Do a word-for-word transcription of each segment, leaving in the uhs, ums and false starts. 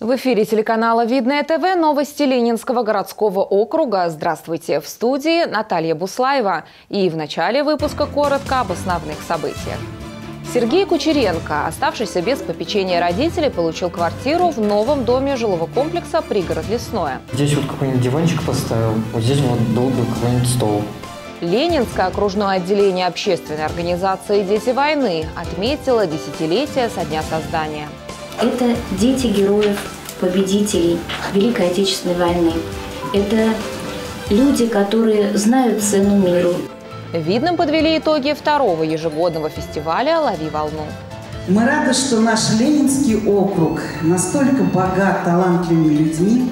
В эфире телеканала «Видное ТВ» новости Ленинского городского округа. Здравствуйте! В студии Наталья Буслаева. И в начале выпуска коротко об основных событиях. Сергей Кучеренко, оставшийся без попечения родителей, получил квартиру в новом доме жилого комплекса «Пригород Лесное». Здесь вот какой-нибудь диванчик поставил, вот здесь вот был бы какой-нибудь стол. Ленинское окружное отделение общественной организации «Дети войны» отметило десятилетие со дня создания. Это дети героев, победителей Великой Отечественной войны. Это люди, которые знают цену миру. Видным подвели итоги второго ежегодного фестиваля «Лови волну». Мы рады, что наш Ленинский округ настолько богат талантливыми людьми.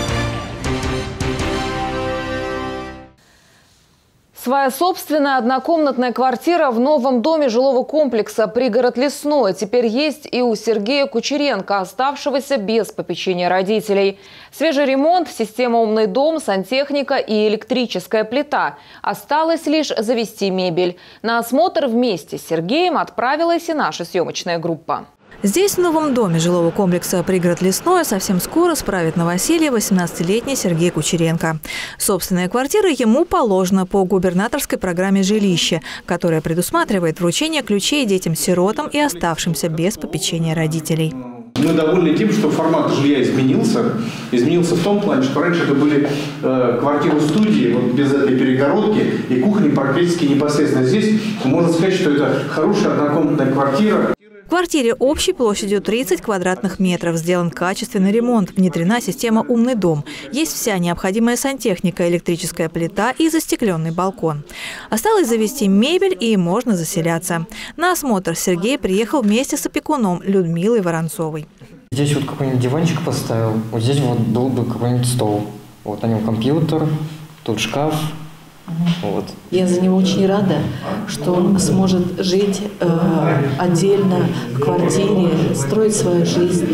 Своя собственная однокомнатная квартира в новом доме жилого комплекса «Пригород Лесной» теперь есть и у Сергея Кучеренко, оставшегося без попечения родителей. Свежий ремонт, система «Умный дом», сантехника и электрическая плита. Осталось лишь завести мебель. На осмотр вместе с Сергеем отправилась и наша съемочная группа. Здесь, в новом доме жилого комплекса «Пригород Лесное», совсем скоро справит новоселье восемнадцатилетний Сергей Кучеренко. Собственная квартира ему положена по губернаторской программе «Жилище», которая предусматривает вручение ключей детям-сиротам и оставшимся без попечения родителей. Мы довольны тем, что формат жилья изменился. Изменился в том плане, что раньше это были э, квартиры-студии, вот без этой перегородки, и кухни практически непосредственно здесь. Можно сказать, что это хорошая однокомнатная квартира. В квартире общей площадью тридцать квадратных метров сделан качественный ремонт, внедрена система «Умный дом». Есть вся необходимая сантехника, электрическая плита и застекленный балкон. Осталось завести мебель и можно заселяться. На осмотр Сергей приехал вместе с опекуном Людмилой Воронцовой. Здесь вот какой-нибудь диванчик поставил, вот здесь вот был бы какой-нибудь стол. Вот на нем компьютер, тут шкаф. Вот. Я за него очень рада, что он сможет жить э, отдельно в квартире, строить свою жизнь.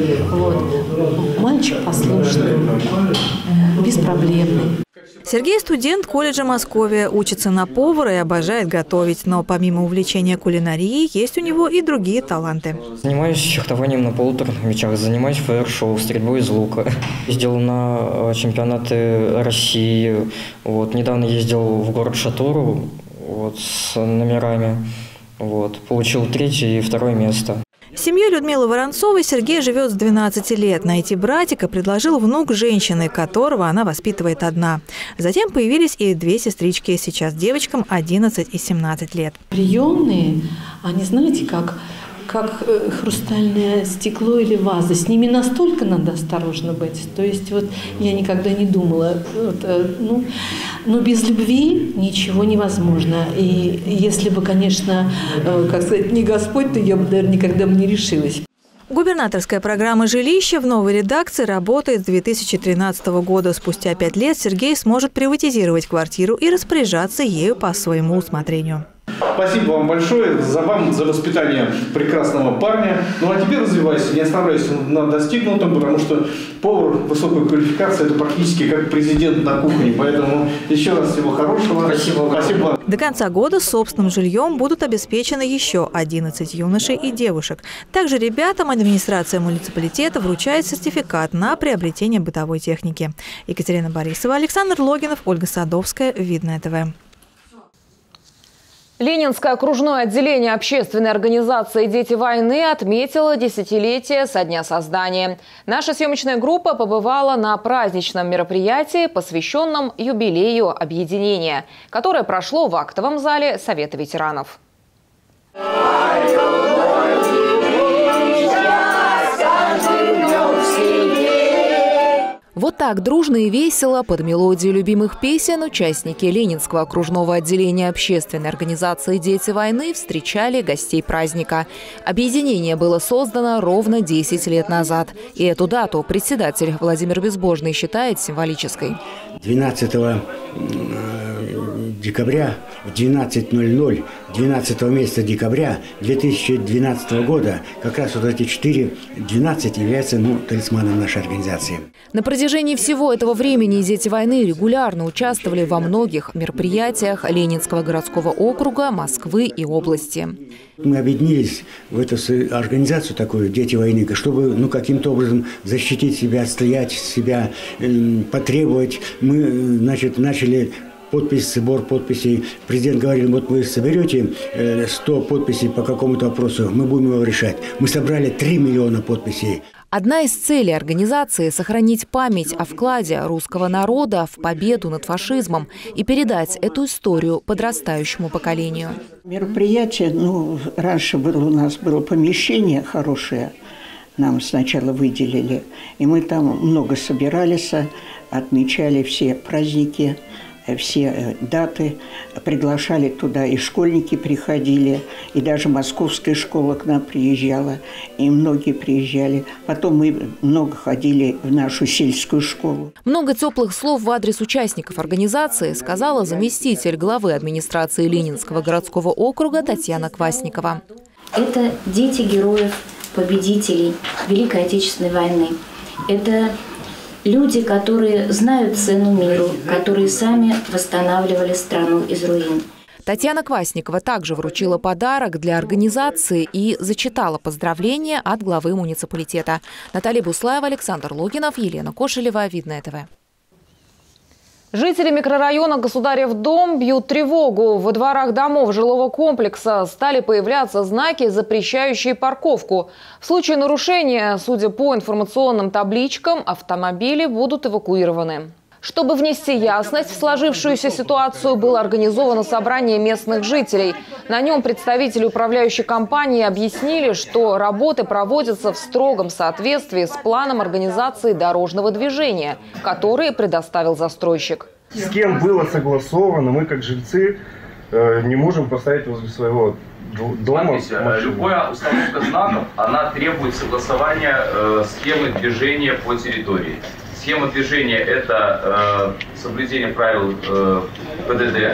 Вот. Мальчик послушный, беспроблемный. Сергей – студент колледжа Московия, учится на повара и обожает готовить. Но помимо увлечения кулинарией, есть у него и другие таланты. Занимаюсь фехтованием на полуторных мячах, занимаюсь фаер-шоу, стрельбой из лука. Ездил на чемпионаты России. Вот. Недавно ездил в город Шатуру вот, с номерами. Вот. Получил третье и второе место. В семье Людмилы Воронцовой Сергей живет с двенадцати лет. Найти братика предложил внук женщины, которого она воспитывает одна. Затем появились и две сестрички. Сейчас девочкам одиннадцать и семнадцать лет. Приемные, они, знаете, как, как хрустальное стекло или ваза. С ними настолько надо осторожно быть. То есть вот я никогда не думала, вот, ну, но без любви ничего невозможно. И если бы, конечно, как сказать, не Господь, то я бы, наверное, никогда бы не решилась. Губернаторская программа «Жилище» в новой редакции работает с две тысячи тринадцатого года. Спустя пять лет Сергей сможет приватизировать квартиру и распоряжаться ею по своему усмотрению. Спасибо вам большое за вам, за воспитание прекрасного парня. Ну а теперь развивайся, не оставляйся на достигнутом, потому что повар высокой квалификации – это практически как президент на кухне. Поэтому еще раз всего хорошего. Спасибо. Спасибо. До конца года собственным жильем будут обеспечены еще одиннадцать юношей и девушек. Также ребятам администрация муниципалитета вручает сертификат на приобретение бытовой техники. Екатерина Борисова, Александр Логинов, Ольга Садовская. Видное ТВ. Ленинское окружное отделение общественной организации «Дети войны» отметило десятилетие со дня создания. Наша съемочная группа побывала на праздничном мероприятии, посвященном юбилею объединения, которое прошло в актовом зале Совета ветеранов. Вот так дружно и весело под мелодию любимых песен участники Ленинского окружного отделения общественной организации «Дети войны» встречали гостей праздника. Объединение было создано ровно десять лет назад. И эту дату председатель Владимир Безбожный считает символической. двенадцатого декабря в двенадцать ноль ноль двенадцатого месяца декабря две тысячи двенадцатого года как раз вот эти четыре двенадцать являются ну, талисманом нашей организации. На протяжении всего этого времени дети войны регулярно участвовали во многих мероприятиях Ленинского городского округа, Москвы и области. Мы объединились в эту организацию такую «Дети войны», чтобы ну, каким-то образом защитить себя, отстоять себя, э, потребовать. Мы значит, начали подпись, сбор подписей. Президент говорил, вот вы соберете сто подписей по какому-то вопросу, мы будем его решать. Мы собрали три миллиона подписей. Одна из целей организации – сохранить память о вкладе русского народа в победу над фашизмом и передать эту историю подрастающему поколению. Мероприятие, ну, раньше было, у нас было помещение хорошее, нам сначала выделили, и мы там много собирались, отмечали все праздники, все даты, приглашали туда, и школьники приходили, и даже московская школа к нам приезжала, и многие приезжали. Потом мы много ходили в нашу сельскую школу. Много теплых слов в адрес участников организации сказала заместитель главы администрации Ленинского городского округа Татьяна Квасникова. Это дети героев, победителей Великой Отечественной войны. Это люди, которые знают цену миру, которые сами восстанавливали страну из руин. Татьяна Квасникова также вручила подарок для организации и зачитала поздравления от главы муниципалитета. Наталья Буслаева, Александр Логинов, Елена Кошелева, Видное ТВ. Жители микрорайона Государев дом бьют тревогу. Во дворах домов жилого комплекса стали появляться знаки, запрещающие парковку. В случае нарушения, судя по информационным табличкам, автомобили будут эвакуированы. Чтобы внести ясность в сложившуюся ситуацию, было организовано собрание местных жителей. На нем представители управляющей компании объяснили, что работы проводятся в строгом соответствии с планом организации дорожного движения, который предоставил застройщик. С кем было согласовано, мы как жильцы не можем поставить возле своего дома. Смотрите, любая установка знаков, она требует согласования э, схемы движения по территории. Схема движения – это э, соблюдение правил э, ПДД,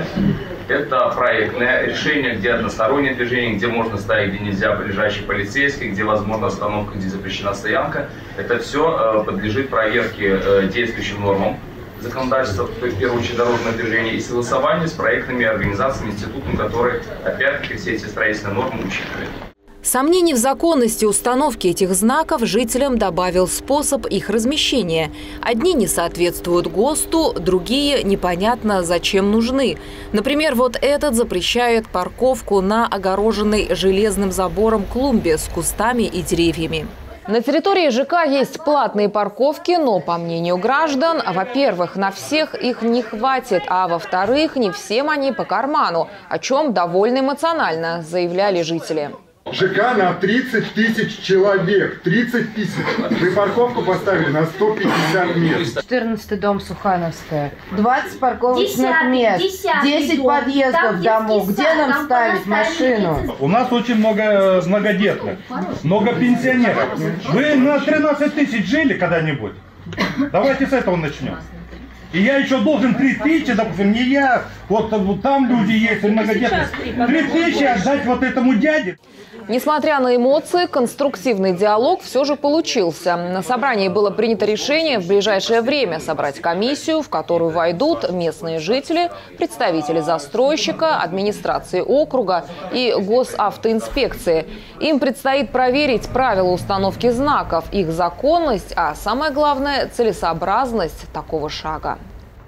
это проектное решение, где одностороннее движение, где можно ставить, где нельзя, ближайший полицейский, где возможна остановка, где запрещена стоянка. Это все э, подлежит проверке э, действующим нормам законодательства, в первую очередь дорожное движение, и согласованию с проектными организациями, институтами, которые, опять-таки, все эти строительные нормы учитывают. Сомнений в законности установки этих знаков жителям добавил способ их размещения. Одни не соответствуют ГОСТу, другие непонятно зачем нужны. Например, вот этот запрещает парковку на огороженной железным забором клумбе с кустами и деревьями. На территории ЖК есть платные парковки, но, по мнению граждан, во-первых, на всех их не хватит, а во-вторых, не всем они по карману, о чем довольно эмоционально заявляли жители. ЖК на тридцать тысяч человек. тридцать тысяч. Мы парковку поставили на сто пятьдесят мест. четырнадцатый дом, Сухановская. двадцать парковочных мест. десять подъездов в дому. Где нам ставить машину? У нас очень много многодетных, много пенсионеров. Вы на тринадцать тысяч жили когда-нибудь? Давайте с этого начнем. И я еще должен три тысячи, допустим, не я, вот, вот там люди есть, многодетные, три тысячи отдать вот этому дяде. Несмотря на эмоции, конструктивный диалог все же получился. На собрании было принято решение в ближайшее время собрать комиссию, в которую войдут местные жители, представители застройщика, администрации округа и госавтоинспекции. Им предстоит проверить правила установки знаков, их законность, а самое главное – целесообразность такого шага.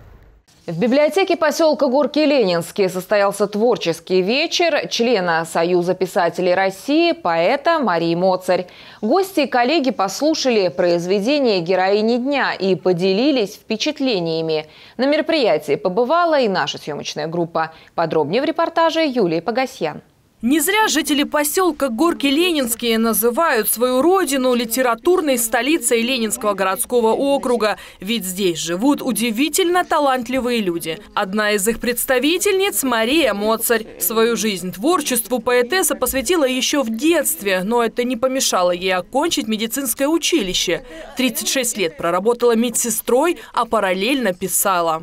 В библиотеке поселка Горки Ленинские состоялся творческий вечер члена Союза писателей России, поэта Марии Моцарь. Гости и коллеги послушали произведения героини дня и поделились впечатлениями. На мероприятии побывала и наша съемочная группа. Подробнее в репортаже Юлии Погасьян. Не зря жители поселка Горки Ленинские называют свою родину литературной столицей Ленинского городского округа. Ведь здесь живут удивительно талантливые люди. Одна из их представительниц – Мария Моцарь. Свою жизнь творчеству поэтесса посвятила еще в детстве, но это не помешало ей окончить медицинское училище. тридцать шесть лет проработала медсестрой, а параллельно писала.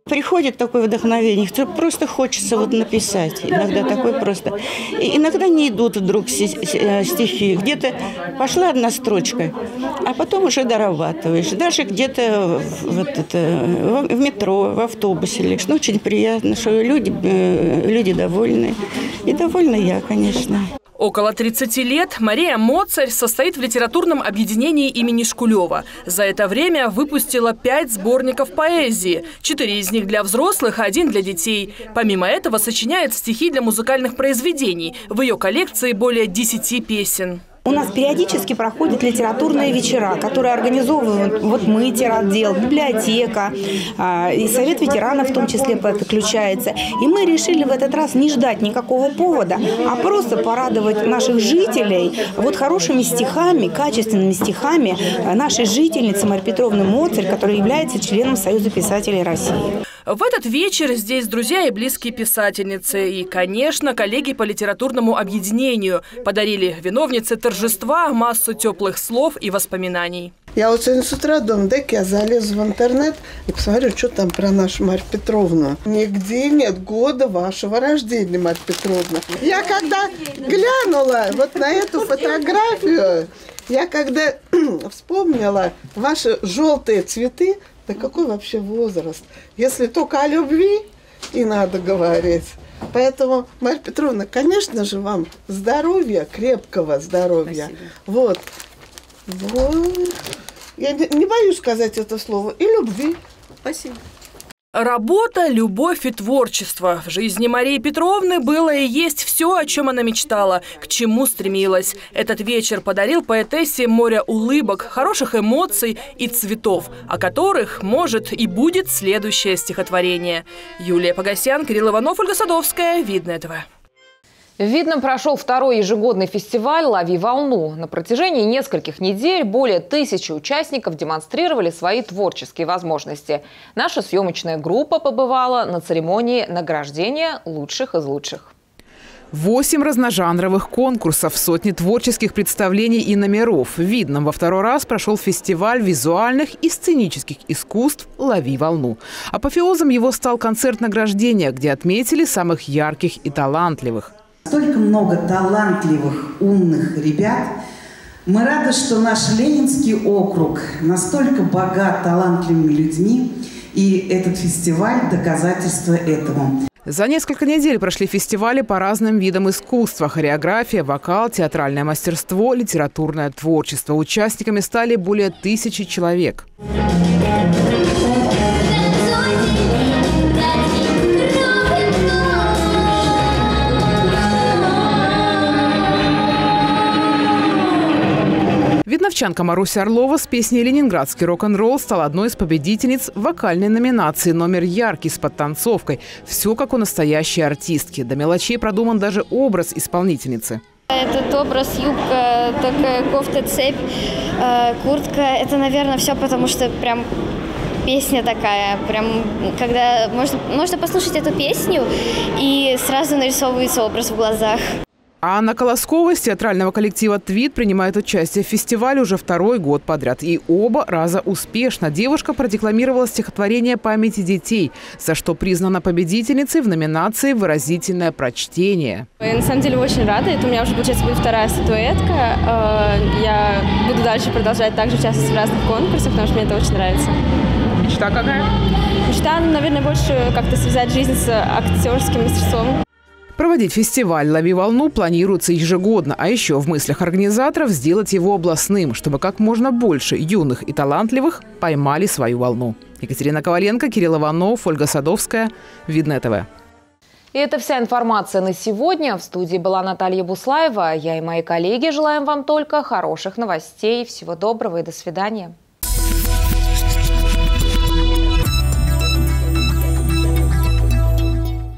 Приходит такое вдохновение, что просто хочется вот написать. Иногда такое просто. И иногда не идут вдруг стихи. Где-то пошла одна строчка, а потом уже дорабатываешь. Даже где-то вот это, в метро, в автобусе лишь. Ну, очень приятно, что люди, люди довольны. И довольна я, конечно. Около тридцати лет Мария Моцарь состоит в литературном объединении имени Шкулева. За это время выпустила пять сборников поэзии. Четыре из них для взрослых, а один для детей. Помимо этого сочиняет стихи для музыкальных произведений. В ее коллекции более десяти песен. У нас периодически проходят литературные вечера, которые организовывают вот мы, тиротдел, библиотека, и Совет ветеранов в том числе подключается. И мы решили в этот раз не ждать никакого повода, а просто порадовать наших жителей вот хорошими стихами, качественными стихами нашей жительницы Марии Петровны Моцарь, которая является членом Союза писателей России. В этот вечер здесь друзья и близкие писательницы. И, конечно, коллеги по литературному объединению подарили виновнице торжества массу теплых слов и воспоминаний. Я вот сегодня с утра думаю, дай-ка я залезу в интернет и посмотрю, что там про нашу Марью Петровну. Нигде нет года вашего рождения, Марья Петровна. Я когда глянула вот на эту фотографию, я когда вспомнила ваши желтые цветы, да какой вообще возраст? Если только о любви и надо говорить. Поэтому, Марья Петровна, конечно же, вам здоровья, крепкого здоровья. Спасибо. Вот. Вот. Я не боюсь сказать это слово. И любви. Спасибо. Работа, любовь и творчество. В жизни Марии Петровны было и есть все, о чем она мечтала, к чему стремилась. Этот вечер подарил поэтессе море улыбок, хороших эмоций и цветов, о которых может и будет следующее стихотворение. Юлия Погосян, Кирилл Иванов, Ольга Садовская. Видно ТВ. В Видном прошел второй ежегодный фестиваль «Лови волну». На протяжении нескольких недель более тысячи участников демонстрировали свои творческие возможности. Наша съемочная группа побывала на церемонии награждения лучших из лучших. Восемь разножанровых конкурсов, сотни творческих представлений и номеров. В Видном во второй раз прошел фестиваль визуальных и сценических искусств «Лови волну». Апофеозом его стал концерт награждения, где отметили самых ярких и талантливых. Столько много талантливых, умных ребят. Мы рады, что наш Ленинский округ настолько богат талантливыми людьми. И этот фестиваль – доказательство этому. За несколько недель прошли фестивали по разным видам искусства. Хореография, вокал, театральное мастерство, литературное творчество. Участниками стали более тысячи человек. Видновчанка Маруся Орлова с песней «Ленинградский рок-н-ролл» стала одной из победительниц вокальной номинации «Номер яркий» с подтанцовкой. Все как у настоящей артистки. До мелочей продуман даже образ исполнительницы. Этот образ, юбка, такая кофта, цепь, э, куртка – это, наверное, все потому, что прям песня такая. Прям, когда можно, можно послушать эту песню, и сразу нарисовывается образ в глазах. А Анна Колоскова из театрального коллектива «Твит» принимает участие в фестивале уже второй год подряд. И оба раза успешно. Девушка продекламировала стихотворение «Памяти детей», за что признана победительницей в номинации «Выразительное прочтение». Я на самом деле очень рада. Это у меня уже, получается, будет вторая статуэтка. Я буду дальше продолжать также участвовать в разных конкурсах, потому что мне это очень нравится. Мечта какая? Мечта, наверное, больше как-то связать жизнь с актерским мастерством. Проводить фестиваль «Лови волну» планируется ежегодно, а еще в мыслях организаторов сделать его областным, чтобы как можно больше юных и талантливых поймали свою волну. Екатерина Коваленко, Кирилл Иванов, Ольга Садовская. Видно ТВ. И это вся информация на сегодня. В студии была Наталья Буслаева. Я и мои коллеги желаем вам только хороших новостей. Всего доброго и до свидания.